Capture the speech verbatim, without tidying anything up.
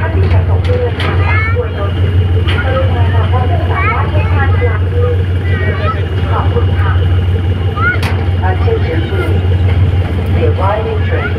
ท่านที่ประสงค์เดินทางจากขบวนรถกรุณานำรถโดยสารด้านข้างกลางมือขอบคุณค่ะ Attention please. The arriving train